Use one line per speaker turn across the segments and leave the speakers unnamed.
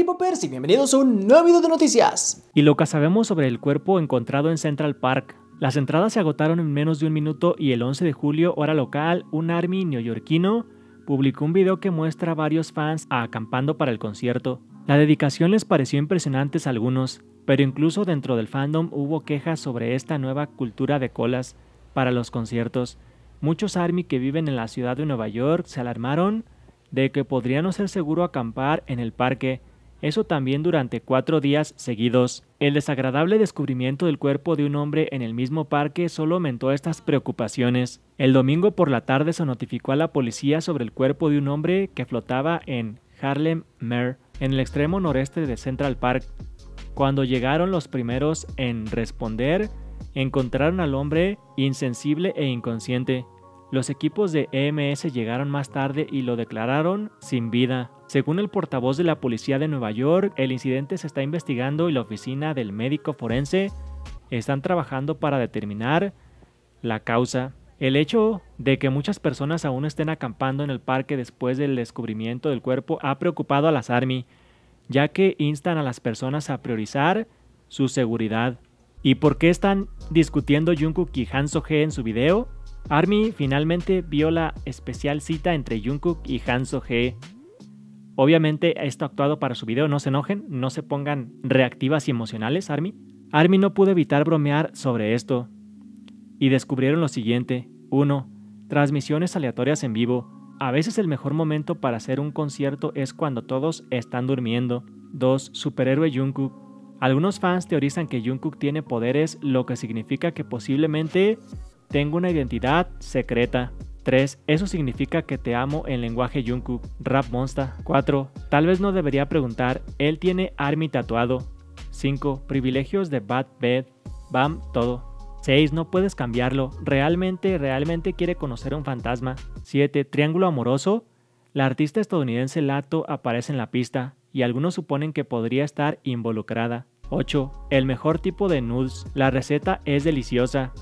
K-Popers y bienvenidos a un nuevo video de noticias.
Y lo que sabemos sobre el cuerpo encontrado en Central Park. Las entradas se agotaron en menos de un minuto y el 11 de julio, hora local, un ARMY neoyorquino publicó un video que muestra a varios fans acampando para el concierto. La dedicación les pareció impresionante a algunos, pero incluso dentro del fandom hubo quejas sobre esta nueva cultura de colas para los conciertos. Muchos ARMY que viven en la ciudad de Nueva York se alarmaron de que podría no ser seguro acampar en el parque, eso también durante 4 días seguidos. El desagradable descubrimiento del cuerpo de un hombre en el mismo parque solo aumentó estas preocupaciones. El domingo por la tarde se notificó a la policía sobre el cuerpo de un hombre que flotaba en Harlem Mer, en el extremo noreste de Central Park. Cuando llegaron los primeros en responder, encontraron al hombre insensible e inconsciente. Los equipos de EMS llegaron más tarde y lo declararon sin vida. Según el portavoz de la policía de Nueva York, el incidente se está investigando y la oficina del médico forense están trabajando para determinar la causa. El hecho de que muchas personas aún estén acampando en el parque después del descubrimiento del cuerpo ha preocupado a las ARMY, ya que instan a las personas a priorizar su seguridad. ¿Y por qué están discutiendo Jungkook y Han So-hee en su video? ARMY finalmente vio la especial cita entre Jungkook y Han So-hee. Obviamente esto actuado para su video, no se enojen, no se pongan reactivas y emocionales, ARMY. ARMY no pudo evitar bromear sobre esto y descubrieron lo siguiente. 1. Transmisiones aleatorias en vivo. A veces el mejor momento para hacer un concierto es cuando todos están durmiendo. 2. Superhéroe Jungkook. Algunos fans teorizan que Jungkook tiene poderes, lo que significa que posiblemente tenga una identidad secreta. 3. Eso significa que te amo en lenguaje Jungkook. Rap Monster. 4. Tal vez no debería preguntar, él tiene ARMY tatuado. 5. Privilegios de Bad Bed. Bam, todo. 6. No puedes cambiarlo. Realmente quiere conocer a un fantasma. 7. Triángulo amoroso. La artista estadounidense Lato aparece en la pista y algunos suponen que podría estar involucrada. 8. El mejor tipo de nudes. La receta es deliciosa.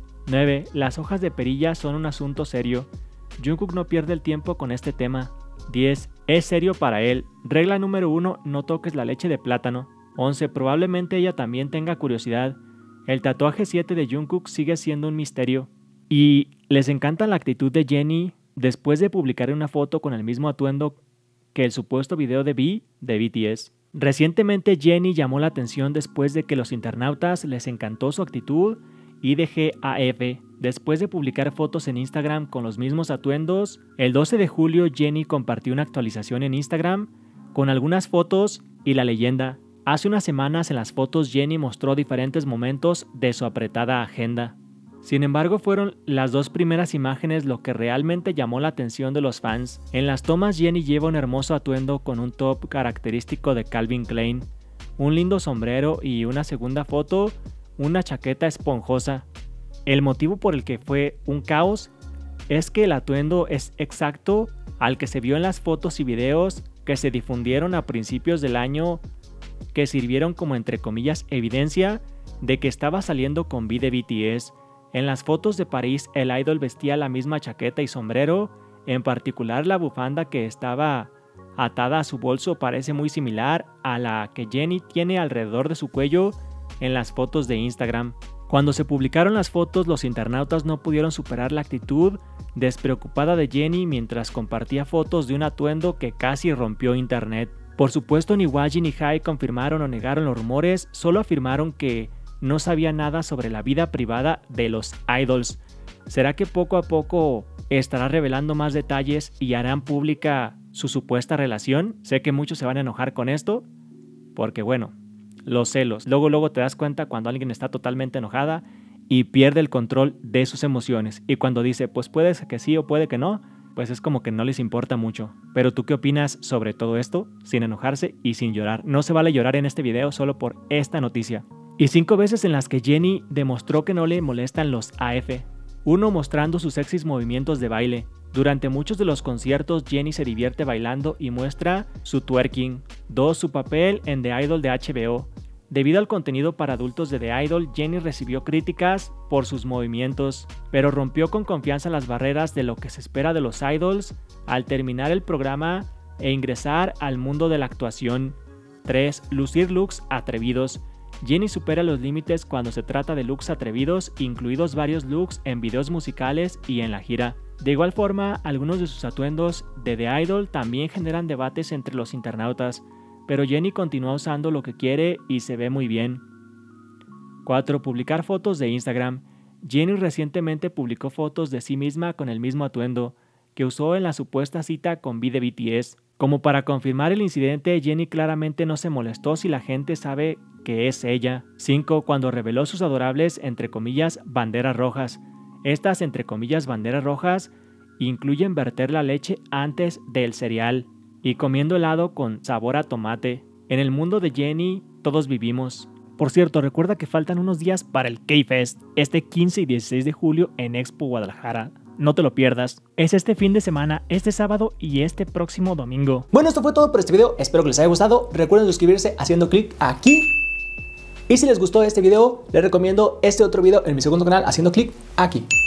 9. Las hojas de perilla son un asunto serio. Jungkook no pierde el tiempo con este tema. 10. Es serio para él. Regla número 1. No toques la leche de plátano. 11. Probablemente ella también tenga curiosidad. El tatuaje 7 de Jungkook sigue siendo un misterio. Y les encanta la actitud de Jennie después de publicar una foto con el mismo atuendo que el supuesto video de V de BTS. Recientemente Jennie llamó la atención después de que los internautas les encantó su actitud y de GAF. Después de publicar fotos en Instagram con los mismos atuendos, el 12 de julio Jennie compartió una actualización en Instagram con algunas fotos y la leyenda. Hace unas semanas en las fotos Jennie mostró diferentes momentos de su apretada agenda. Sin embargo, fueron las 2 primeras imágenes lo que realmente llamó la atención de los fans. En las tomas Jennie lleva un hermoso atuendo con un top característico de Calvin Klein, un lindo sombrero y una segunda foto, una chaqueta esponjosa. El motivo por el que fue un caos es que el atuendo es exacto al que se vio en las fotos y videos que se difundieron a principios del año, que sirvieron como entre comillas evidencia de que estaba saliendo con V de BTS. En las fotos de París el idol vestía la misma chaqueta y sombrero, en particular la bufanda que estaba atada a su bolso parece muy similar a la que Jennie tiene alrededor de su cuello en las fotos de Instagram. Cuando se publicaron las fotos, los internautas no pudieron superar la actitud despreocupada de Jennie mientras compartía fotos de un atuendo que casi rompió internet. Por supuesto, ni YG ni HYBE confirmaron o negaron los rumores, solo afirmaron que no sabía nada sobre la vida privada de los idols. ¿Será que poco a poco estará revelando más detalles y harán pública su supuesta relación? Sé que muchos se van a enojar con esto, porque bueno, los celos. Luego te das cuenta cuando alguien está totalmente enojada y pierde el control de sus emociones. Y cuando dice, pues puede que sí o puede que no, pues es como que no les importa mucho. Pero ¿tú qué opinas sobre todo esto? Sin enojarse y sin llorar. No se vale llorar en este video solo por esta noticia. Y 5 veces en las que Jennie demostró que no le molestan los AF. 1. Mostrando sus sexys movimientos de baile. Durante muchos de los conciertos, Jennie se divierte bailando y muestra su twerking. 2. Su papel en The Idol de HBO. Debido al contenido para adultos de The Idol, Jennie recibió críticas por sus movimientos, pero rompió con confianza las barreras de lo que se espera de los idols al terminar el programa e ingresar al mundo de la actuación. 3. Lucir looks atrevidos. Jennie supera los límites cuando se trata de looks atrevidos, incluidos varios looks en videos musicales y en la gira. De igual forma, algunos de sus atuendos de The Idol también generan debates entre los internautas, pero Jennie continúa usando lo que quiere y se ve muy bien. 4. Publicar fotos de Instagram. Jennie recientemente publicó fotos de sí misma con el mismo atuendo que usó en la supuesta cita con V de BTS. Como para confirmar el incidente, Jennie claramente no se molestó si la gente sabe que es ella. 5. Cuando reveló sus adorables, entre comillas, banderas rojas. Estas, entre comillas, banderas rojas, incluyen verter la leche antes del cereal y comiendo helado con sabor a tomate. En el mundo de Jennie, todos vivimos. Por cierto, recuerda que faltan unos días para el K-Fest, este 15 y 16 de julio en Expo Guadalajara. No te lo pierdas. Es este fin de semana, este sábado y este próximo domingo.
Bueno, esto fue todo por este video. Espero que les haya gustado. Recuerden suscribirse haciendo clic aquí. Y si les gustó este video, les recomiendo este otro video en mi segundo canal haciendo clic aquí.